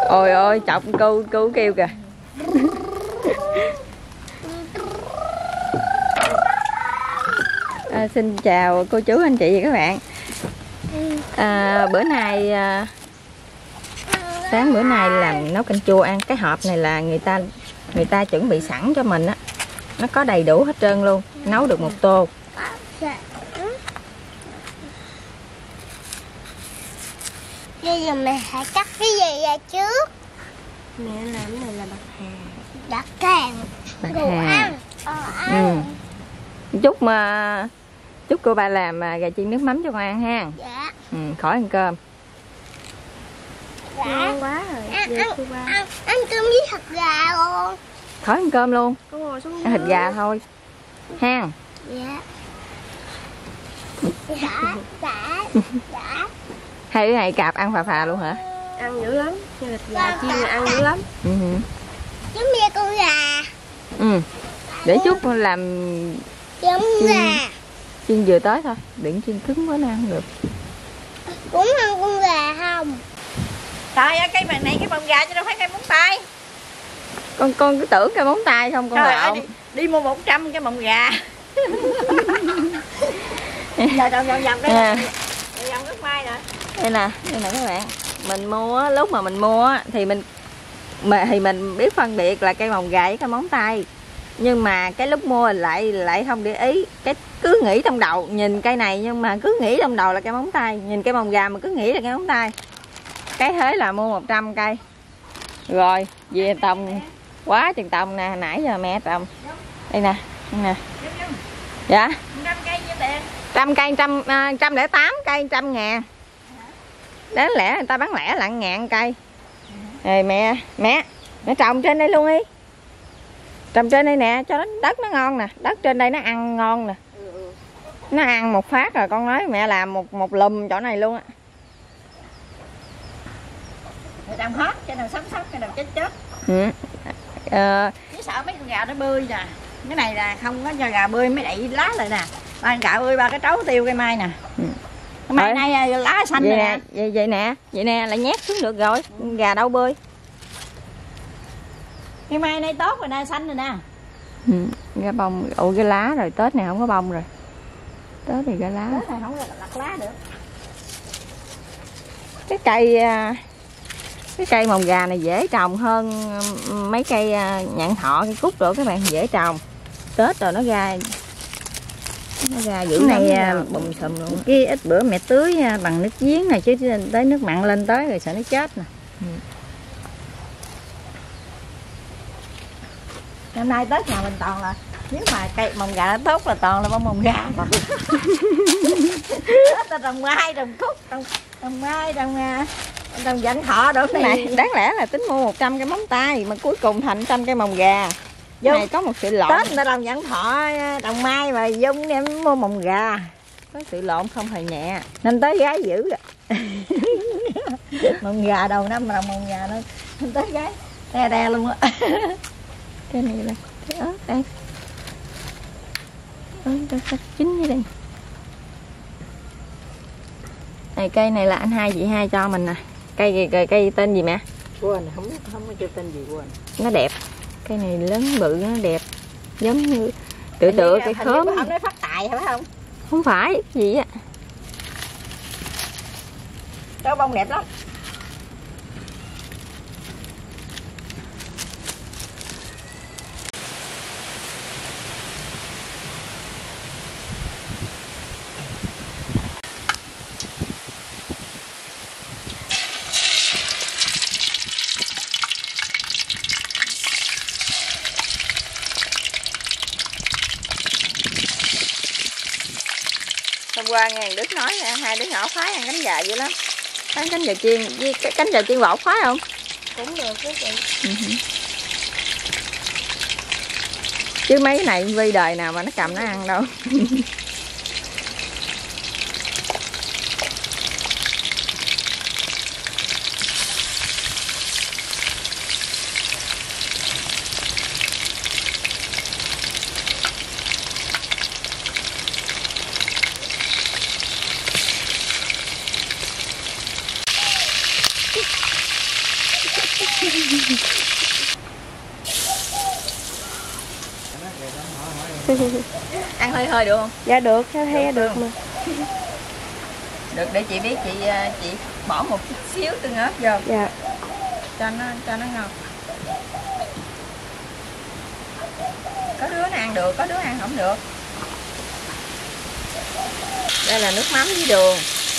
Ôi ôi, chọc cô kêu kìa. Xin chào cô chú anh chị và các bạn. Bữa nay sáng bữa nay làm nấu canh chua ăn. Cái hộp này là người ta chuẩn bị sẵn cho mình á, nó có đầy đủ hết trơn luôn, nấu được một tô. Bây giờ mẹ phải cắt cái gì ra trước? Mẹ làm cái này là bạc hà. Bạc hà. Bạc hà. Chúc cô ba làm gà chiên nước mắm cho con ăn ha. Dạ. Khỏi ăn cơm. Dạ. Ngon quá rồi. Ăn cơm với thịt gà luôn. Khỏi ăn cơm luôn. Con ngồi xuống Ăn thịt gà thôi ha. Dạ. Dạ. Hai đứa này cạp ăn phà luôn hả? Ăn dữ lắm. Như thịt gà chiên là ăn dữ lắm. Giống như con gà. Để chút làm Giống gà. chiên vừa tới thôi, đừng chiên cứng quá nó ăn được. Cũng ăn con gà không? Trời ơi, cây màng này cái móng gà chứ đâu phải cây móng tay. Con cứ tưởng cái móng tay không con. Trời ơi, đi mua 100 cái móng gà. Giờ vòng cái vòng nước mai nè. Đây nè các bạn. Mình mua lúc mà mình mua thì mình biết phân biệt là cây mồng gà với cây móng tay. Nhưng mà cái lúc mua lại không để ý, cái cứ nghĩ trong đầu nhìn cây này nhưng mà cứ nghĩ trong đầu là cây móng tay, nhìn cây mồng gà mà cứ nghĩ là cây móng tay. Cái thế là mua 100 cây. Rồi về trồng quá chừng trồng nè, nãy giờ mẹ trồng. Đây nè. Dạ. 100 cây nhiêu tiền? 100 cây 108 cây 100.000. Đáng lẽ người ta bán lẻ là 1.000 cây. Rồi mẹ trồng trên đây luôn đi. Trồng trên đây nè, cho đất nó ngon nè, đất trên đây nó ăn ngon nè. Nó ăn một phát rồi con nói mẹ làm một lùm chỗ này luôn á. Người trồng hết, cái nào sống cái nào chết. Chỉ sợ mấy con gà nó bươi nè. Cái này là không có cho gà bươi mới đậy lá lại nè. Ba gà bươi ba cái trấu tiêu cây mai nè. Cái mai nay lá xanh vậy nè. Vậy nè là nhét xuống được rồi, gà đâu bươi. Cái mai nay tốt rồi nè, xanh rồi nè. Ra bông, cái lá rồi, Tết này không có bông rồi. Tết thì ra lá. Tết này không có lặt lá được. Cái cây mồng gà này dễ trồng hơn mấy cây nhạn thọ, cây cúc rồi các bạn, dễ trồng. Tết rồi nó ra dữ này bùm xùm luôn. Cái ít bữa mẹ tưới bằng nước giếng này chứ tới nước mặn lên tới rồi sợ nó chết nè. Năm nay Tết nhà mình toàn là, nếu mà cây mồng gà nó tốt là toàn là bông mồng gà. Tết trồng mai, trồng cúc, trồng mai, trồng vạn thọ đồ này. Đáng lẽ là tính mua 100 cái móng tay mà cuối cùng thành 100 cây mồng gà. Này có một sự lộn. Tết người ta trồng vạn thọ, trồng mai mà dung em mua mồng gà. Có sự lộn không hề nhẹ. Nên tới gái dữ rồi. Mồng gà đầu năm mà trồng mồng gà nó nên tới gái đe luôn á. Cái này là cái ớt đây. Ớt chín với đây. Này cây này là anh hai chị hai cho mình nè. Cây tên gì mẹ? Quên, không có chưa tên gì quên. Nó đẹp. Cây này lớn bự nó đẹp. Giống như tựa cây khóm. Không nói phát tài phải không? Không phải, gì á. Đó bông đẹp lắm. Hôm qua nghe Đức nói hai đứa nhỏ khoái ăn cánh gà dữ lắm. Cánh gà chiên với cánh gà chiên bột khoái không? Cũng được đó chị. Chứ mấy cái này Vi đời nào mà nó cầm nó ăn đâu. Ăn hơi hơi được không? Dạ được, theo được mà. Được, để chị biết chị bỏ một chút xíu tương ớt vô. Dạ. Cho nó ngon. Có đứa nó ăn được, có đứa ăn không được. Đây là nước mắm với đường.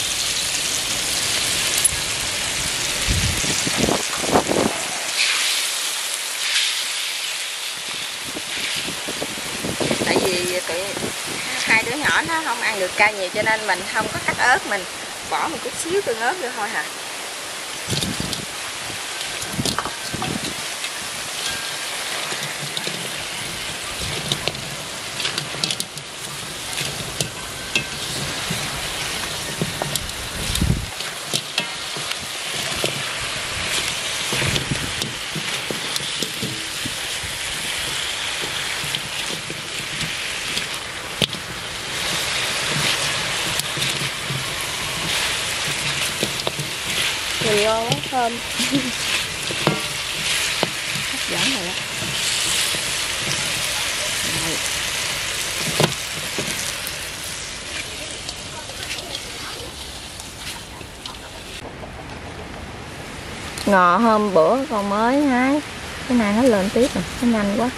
Tại vì hai đứa nhỏ nó không ăn được cay nhiều cho nên mình không có cắt ớt, mình bỏ một chút xíu tương ớt vô thôi hả. Nhìn ngon lắm, thơm. Hấp dẫn rồi đó. Rồi. Ngò hôm bữa còn mới hái, cái này nó lên tiếp rồi, nó nhanh quá.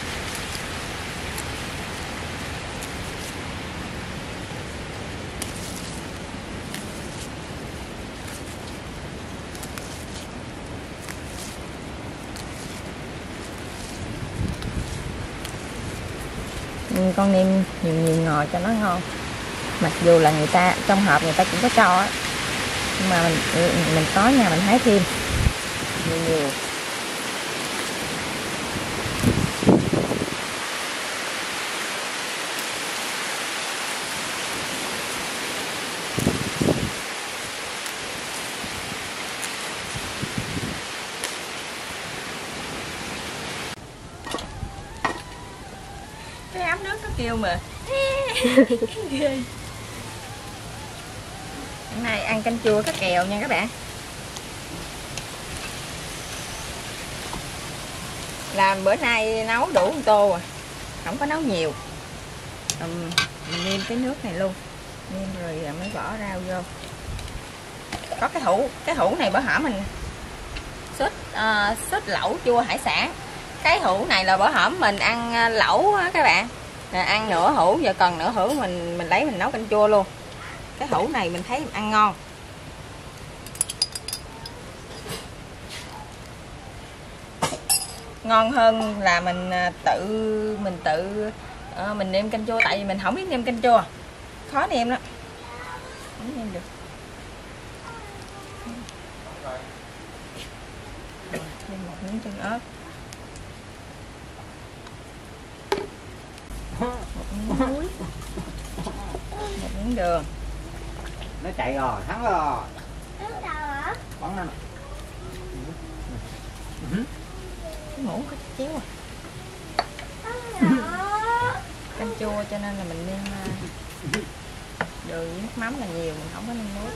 Con nêm nhiều ngò cho nó ngon, mặc dù là người ta trong hộp người ta cũng có cho á, nhưng mà mình có nhà mình hái thêm nhiều. Cái ấm nước nó kêu mà. Hôm nay ăn canh chua cá kèo nha các bạn. Làm bữa nay nấu đủ một tô à, không có nấu nhiều. Mình nêm cái nước này luôn, nêm rồi mới bỏ rau vô. Có cái hũ này bữa hổm mình sốt lẩu chua hải sản. Cái hũ này là bữa hổm mình ăn lẩu á các bạn, ăn nửa hũ, giờ còn nửa hũ mình lấy mình nấu canh chua luôn. Cái hũ này mình thấy ăn ngon. Ngon hơn là mình mình nêm canh chua, tại vì mình không biết nêm canh chua, khó nêm đó, không nêm được. Thêm một miếng tương ớt, một miếng muối, một miếng đường. Nó chạy rồi, thắng rồi. Bắn lên. Cái muỗng có chéo à. Canh chua cho nên là mình nêm đường với nước mắm là nhiều, mình không có nêm muối.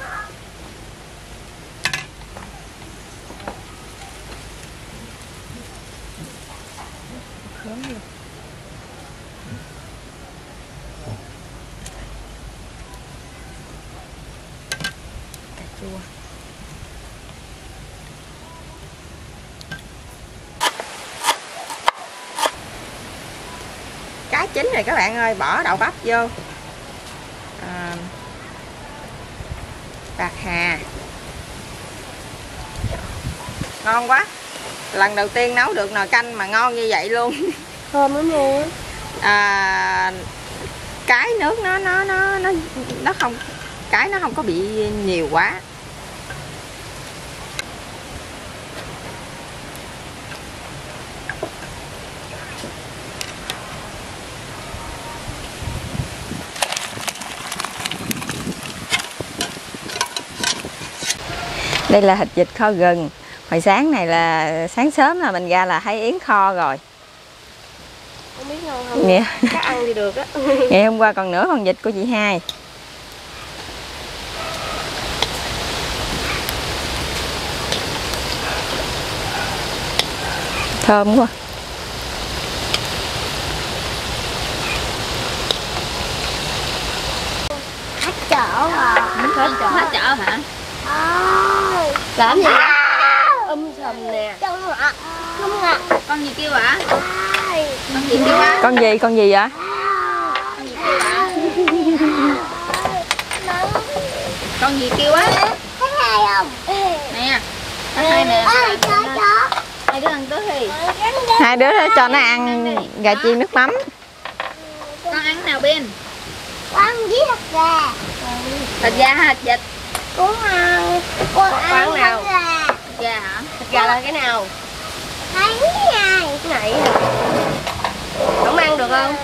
Khóm vô. Cà chua. Cá chín rồi các bạn ơi, bỏ đậu bắp vô. Bạc hà. Ngon quá. Lần đầu tiên nấu được nồi canh mà ngon như vậy luôn. Thơm lắm luôn á. Cái nước nó không, cái nó không có bị nhiều quá. Đây là thịt vịt kho gừng. Hồi sáng này là sáng sớm là mình ra là thấy yến kho rồi. Không biết ngon không? Nghe. Cá ăn thì được á. Ngày hôm qua còn nửa con vịt của chị Hai. Thơm quá. Hết chỗ rồi. Hết chợ hả? Làm gì vậy? Sầm nè. Trong ngọt. Không ngọt. Con gì kêu ạ? Ai. Con gì kêu ạ? Con gì vậy? Con gì kêu ạ? Con gì kêu á? Thấy hay không? Nè. Hai nè. Ơi, chó. Hai đứa ăn tới thì. Hai đứa đó cho nó ăn gà chiên nước mắm. Con ăn nào bên? Con với thịt gà. Thịt gà hay thịt vịt? Con ăn. Con ăn Con nào? thịt gà. Thịt gà hả? Thịt gà là cái nào? Thấy này. Cái này hả? Không ăn được không?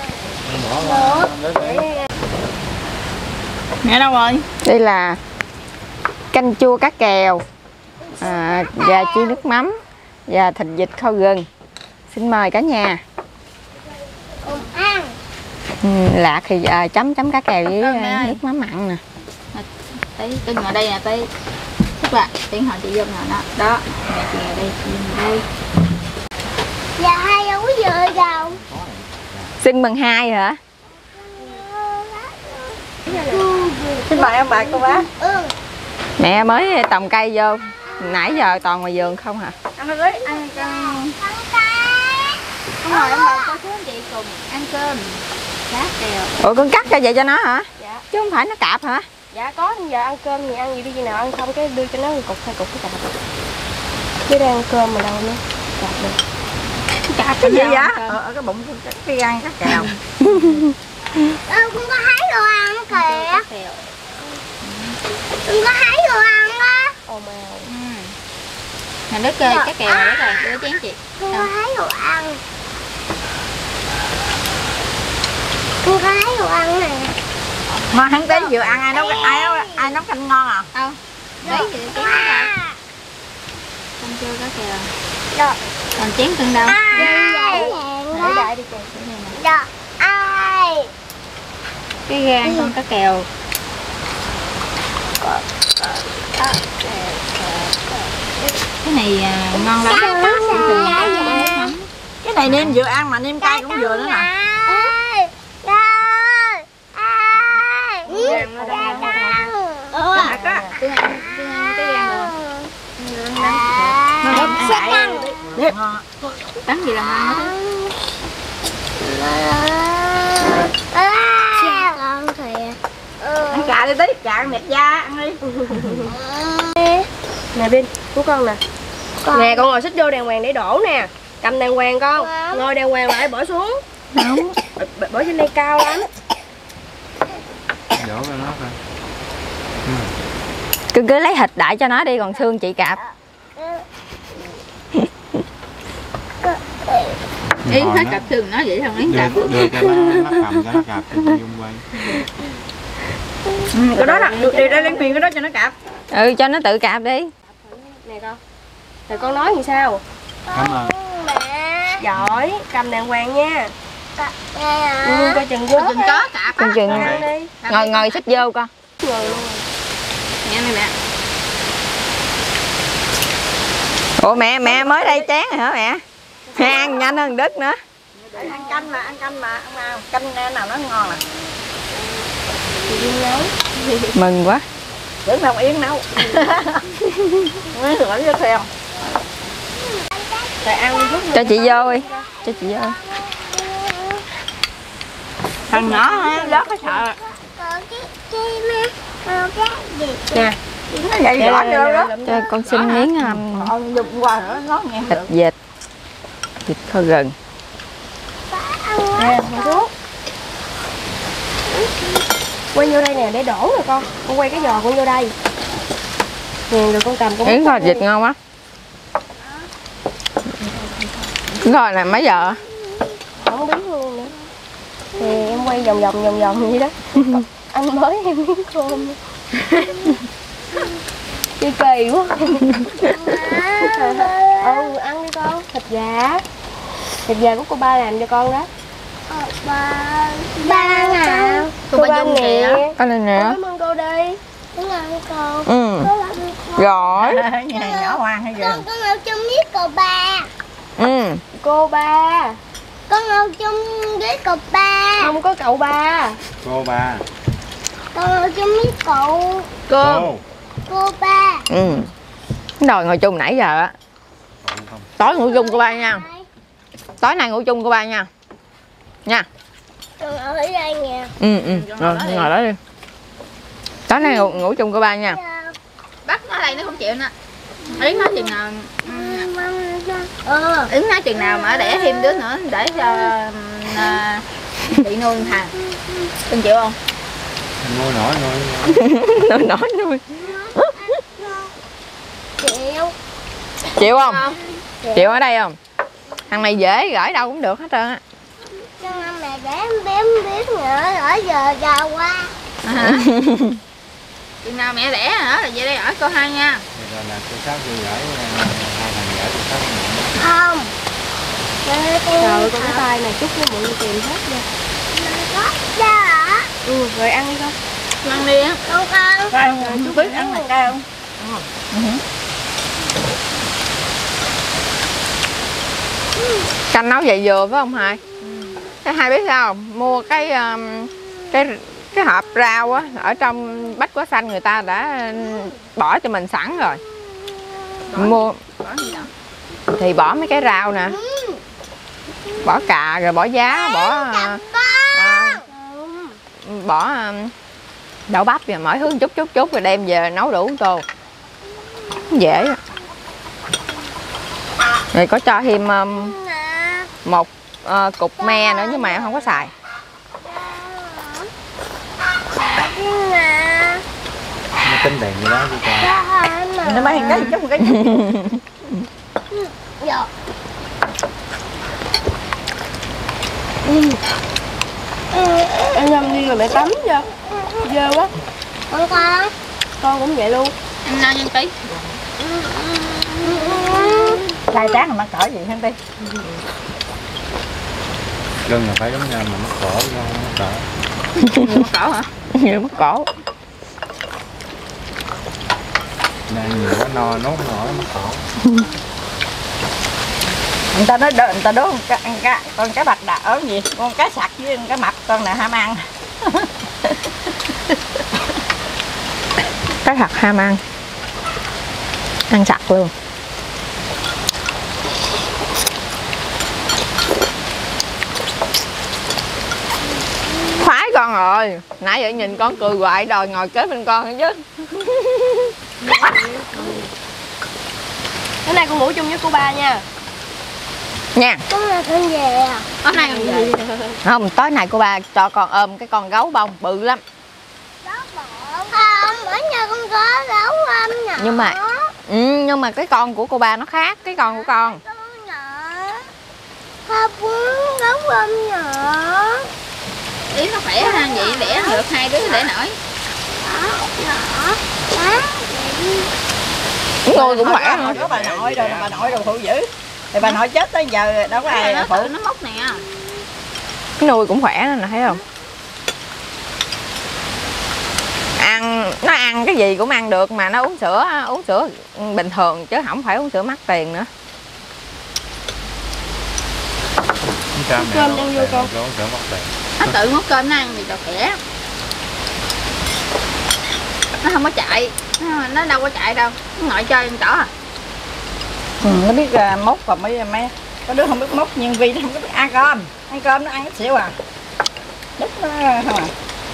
Mẹ đâu rồi? Đây là canh chua cá kèo, gà chiên nước mắm và thịt vịt kho gừng. Xin mời cả nhà. Con ăn. Lạc thì chấm cá kèo với nước mắm mặn nè. Tới ngồi đây nè, tới chắc là tiếng hỏi chị vô ngồi đó. Đó, mẹ chị ngồi đây, chị ngồi đây. Dạ hai đâu có về đâu. Xin mừng 2 hả? Xin mời ông bà cô bác. Mẹ mới trồng cây vô, nãy giờ toàn ngoài vườn không hả? Ăn đi, ăn cơm. Không ngồi ông bà cô chú anh chị cùng ăn cơm. Lá kèo. Ủa con cắt cho vậy cho nó hả? Dạ. Chứ không phải nó cạp hả? Dạ có, giờ ăn cơm thì ăn gì đi, khi nào ăn xong cái đưa cho nó một cục 2 cục cái cạp. Chứ đang ăn cơm mà đâu nữa. Cạp được. Cạp Cái gì vậy? ở cái bụng cái ăn cá kèo. Con có thấy đồ ăn kìa. Con có thấy đồ ăn á. Ồ mèo. Nè đứa kê cá kèo này đấy rồi, đưa chén chị. Con có thấy đồ ăn. Con có thấy đồ ăn nè. Mà hắn tới vừa ăn ai nấu canh ngon à? Đâu. Đấy chị chén ra. Canh chua cá kèo. Rồi. Còn chén cưng đâu? Ai. Để đại đi chị. Rồi. Ai. Cái gan con cá kèo. Cái này ngon lắm. Cái này nêm vừa ăn mà nêm cay cũng vừa nữa nè. Tôi ăn cái gan rồi. Bắn gì là ngon đó. Con kìa. Ăn cà đi tí, cà mệt da, ăn đi. Nè Bin, của con nè. Nè con ngồi xích vô đàng hoàng để đổ nè. Cầm đàng hoàng con. Ngồi đàng hoàng lại bỏ xuống. Không. Bỏ trên đây cao lắm. Đổ ra nó coi. Cứ lấy thịt đại cho nó đi, còn xương chị cạp. Ý phải cặp xương nó vậy không Yến cặp. Đưa cho nó cầm cho nó cạp cho Dung quay. Cái đó là điều ra lên miệng cái đó cho nó cặp. Ừ, cho nó tự cạp đi. Nè con. Rồi con nói như sao? Cảm ơn. Giỏi, cầm đàng hoàng nha. Coi chừng vô. Chừng có cặp á. Chừng Ăn đi. ngồi xích vô con. Ngồi luôn. Nghe này mẹ. Ủa mẹ mới đây chén rồi hả mẹ? Ăn nhanh hơn Đức nữa. Ăn canh mà, ăn nào. Canh nào nó ngon nè. Mừng quá. Tưởng đâu Yến nấu. Mới hỏi cho thèm. Rồi ăn lúc Cho chị vô đi. Cho chị vô. Thằng nhỏ đó có sợ. nè. Nó vậy rõ vô đó. Cho con xin miếng Dùng qua nữa nó nghe thịt vịt. Thịt kho gừng. Nè, ngồi xuống. Quay vô đây nè để đổ rồi con. Con quay cái giò con vô đây. Nè rồi con cầm con. Yến kho vịt ngon quá. Rồi nè mấy giờ? Không biết luôn nữa. Thì em quay vòng vòng vậy đó. Anh mới em miếng cơm. Kỳ kỳ quá. Ăn đi con. Thịt gà. Thịt gà của cô ba làm cho con đó. Ba nào? Cô ba nè. Con này nè. Cảm ơn cô đi. Con ăn con. Ừ. Rồi. Nhà nhỏ hoang hay gì? Con ở trong miếng cậu ba. Cô ba. Con ngồi chung với cậu ba. Không có cậu ba. Cô ba. Con ngồi chung với cậu. Cô ba. Đòi ngồi chung nãy giờ á. Tối ngủ chung cô ba nha. Tối nay ngủ chung cô ba nha. Nha. Con ở đây nha. Rồi, ngồi đó đi. Tối nay ngủ chung cô ba nha. Bắt nó đây nó không chịu nè. Yến nói chừng nào Yến nói chừng nào mà đẻ thêm đứa nữa để cho chị nuôi thằng. Con chịu không? Nuôi nổi nuôi. Chịu. Chịu không? Chịu ở đây không? Thằng này dễ gửi đâu cũng được hết trơn á. Cho mẹ để biết nữa ở giờ qua. Chừng nào mẹ đẻ nữa là về đây ở cô hai nha. Rồi là cô Sáu vừa gửi hai thằng gửi cô Sáu. Không. Trời con cái tay này chút nó mọi người tìm hết nha. Rồi ăn đi con. Ăn đi á. Con. Chú biết ăn này cao không? Canh nấu vậy vừa phải không Hai? Cái Hai biết sao không? Mua cái hộp rau á, ở trong bách quả xanh người ta đã bỏ cho mình sẵn rồi. Mua Bỏ gì đó? thì bỏ mấy cái rau nè, bỏ cà rồi bỏ giá, bỏ đậu bắp và mỗi thứ chút rồi đem về nấu đủ tô. Dễ. Rồi có cho thêm một cục me nữa nhưng mà em không có xài. Nó tính đèn gì đó chứ con. Nó bán cái chút một cái. Em nhâm đi rồi mẹ tắm chưa? Dơ quá. Con cũng vậy luôn. Em lo nhân tí. Lai tráng mà cỡ gì hen đi. Lưng là phải giống nhau mà mất cổ chứ không mất cỡ. Người mất cổ hả? Người mất cổ. Nên nhiều quá no nốt nổi mất cổ. Người ta nói người ta đố con cá bạc đạ ớn gì? Con cá sặc với con cá mập con nào ham ăn. Cá sặc ham ăn. Ăn sặc luôn. Khoái con rồi. Nãy giờ nhìn con cười hoài đòi ngồi kế bên con chứ. Hôm nay con ngủ chung với cô ba nha. Nha. Con là con về à? Hôm nay còn gì? Không, tối nay cô ba cho con ôm cái con gấu bông bự lắm. Không, ở nhà con có gấu nhỏ. Nhưng mà cái con của cô ba nó khác cái con của con. Con nhỏ. Không gấu nhỏ. Yến nó khỏe ha, vậy đẻ được hai đứa để nổi. Nhỏ. Nuôi cũng khỏe nữa. Có bà nội rồi phụ dữ. Thì bà nội chết tới giờ đâu có ai phụ. Nó mốc nè. Nuôi cũng khỏe nè, thấy không? Nó ăn cái gì cũng ăn được mà nó uống sữa bình thường chứ không phải uống sữa mắc tiền nữa. Cơm đang vô con. Nó tự múc cơm nó ăn thì cho khỏe. Nó không có chạy, nó đâu có chạy đâu, nó ngồi chơi trên chỗ à. Nó biết múc còn mấy có đứa không biết múc, nhưng vì nó không có biết ăn cơm nó ăn cái xỉu à. Đứt nó không à.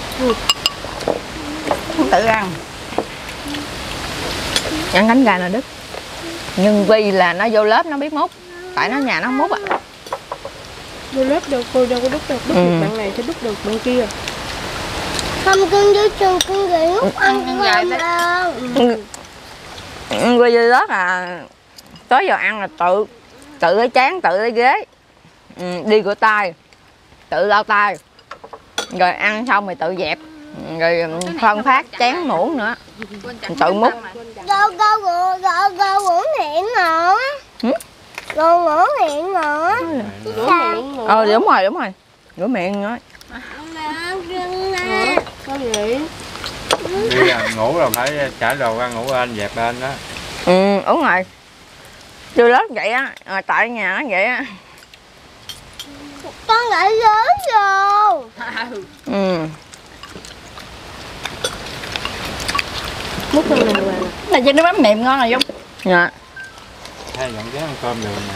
Không tự ăn. Ăn cánh gà là đứt. Nhưng vì là nó vô lớp nó biết múc, tại nó nhà nó không múc à. Vô lớp đâu cô đâu có đứt được bạn này sẽ đứt được bạn kia. Không, con dưới trường con gầy ngút ăn cơm đâu. Vì vô lớp à, tới giờ ăn là tự lấy chén, tự lấy ghế, đi rửa tay, tự lau tay, rồi ăn xong rồi tự dẹp, rồi phân phát chén muỗng nữa, tự múc. Gâu ngủ miệng nữa. Gâu ngủ miệng nữa. Đúng rồi, rửa miệng nữa. Sao vậy? Đi ngủ rồi phải trả đồ ra ngủ anh dẹp bên đó. Đúng rồi. Chưa lớn vậy á, tại nhà nó vậy á. Con lại lớn rồi. Ừ. Múc lên này hoàng. Này trên nước mắm mềm ngon rồi Dung. Dạ. Hai dọn chén ăn cơm được nè.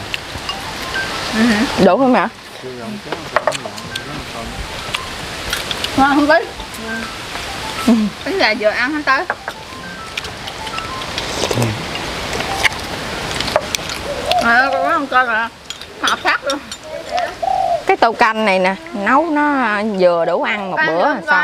Đủ không hả? Chưa dọn chén ăn cơm, dọn chén ăn cơm. Ngon không Tí? Tính là vừa ăn hết tới. Con có ăn cơm rồi. Hợp sắc luôn. Cái tô canh này nè, nấu nó vừa đủ ăn một bữa là xong.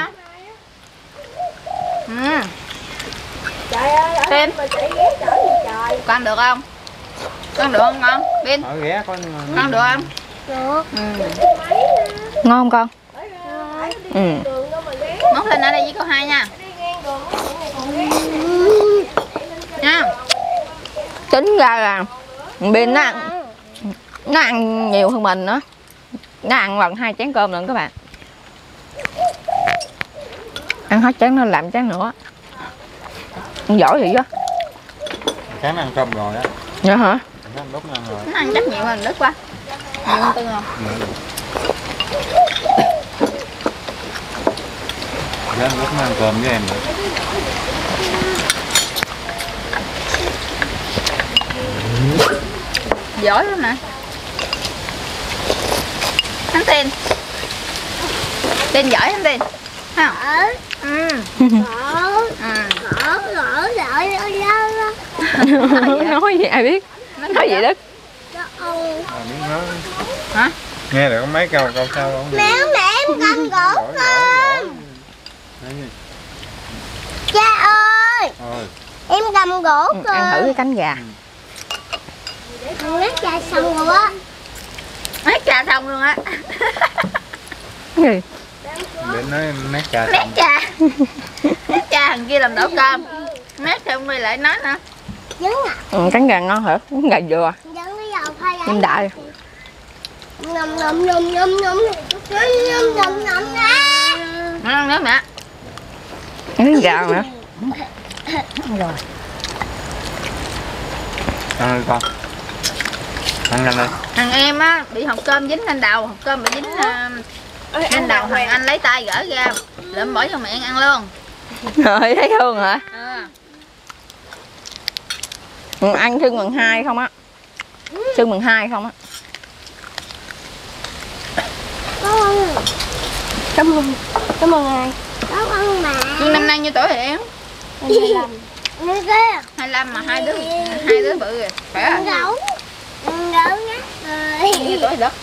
Trời ơi, Tim. mà chạy ghé chở gì trời. Con được không? Con được không con? Bin, Ở ghé con con được không? Được. Ngon không con? Ừ. Đường đâu mà ghé. Món lên ở đây với cô hai nha. Đi ngang đường nó này còn ghé. Nha. Tính ra là Bin nó ăn nhiều hơn mình nữa. Nó ăn lần 2 chén cơm lần các bạn. Ăn hết chén nó làm chén nữa. Ăn giỏi vậy chứ. chén ăn cơm rồi á. Dạ hả? Nó ăn đốt ăn rồi. Nó ăn chắc nhiều hơn đứt quá. Nhiều hơn tương không? Nó ăn đốt ăn cơm với em nữa. Giỏi lắm nè. Hắn Tin. Tin giỏi hắn Tin. Thấy không? Ở. Ừ. Ở. Ở. Nói gì ai biết. Nói gì Đức? Miếng nói. Hả? Nghe được có mấy câu câu sao không? Mẹ em cầm gỗ con. Cha ơi. Em cầm gỗ Ăn thử con. cái cánh gà. Con nát cha xong rồi á. Nát trà xong luôn á. Cái gì? Để nói nát trà Nát xong. trà. Nát trà thằng kia làm đổ cơm. Nát xong rồi lại nói nữa. Dứng à. Cánh gà ngon hả? Cánh gà dừa. Dứng cái dầu phay Em đại. Ngâm ngâm ngâm ngâm ngâm ngâm ngâm ngâm Nó ăn nữa mẹ. Cánh gà hả? Rồi. Ăn đi con. Ăn nhanh đi. Thằng em á bị hộp cơm dính lên đầu, hộp cơm bị dính lên đầu, thằng anh lấy tay gỡ ra, lượm bỏ cho miệng ăn luôn. Rồi thấy thương hả? Ừ. Ăn xương bằng 2 không á? Xương bằng 2 không á? Cảm ơn. Cảm ơn ai? Cảm ơn mẹ. Nhưng năm nay nhiêu tuổi rồi em? Như kia. 25 mà hai đứa bự rồi, khỏe Gấu. không? Gấu nhá. Nhiêu tuổi đất?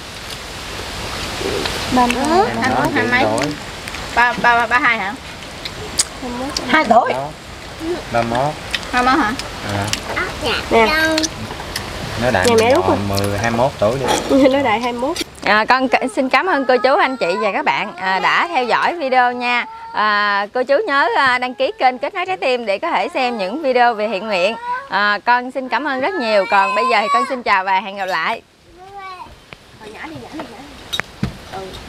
31. Anh cũng hai mấy? tuổi. Ba hai hả? 2 tuổi. 31. 21 hả? Nè. Nó đại Nhà mẹ đúng rồi. 10 21 tuổi đi. Nói đại 21. Con xin cảm ơn cô chú, anh chị và các bạn đã theo dõi video nha. Cô chú nhớ đăng ký kênh Kết Nối Trái Tim để có thể xem những video về thiện nguyện. Con xin cảm ơn rất nhiều. Còn bây giờ thì con xin chào và hẹn gặp lại. Hồi nhỏ đi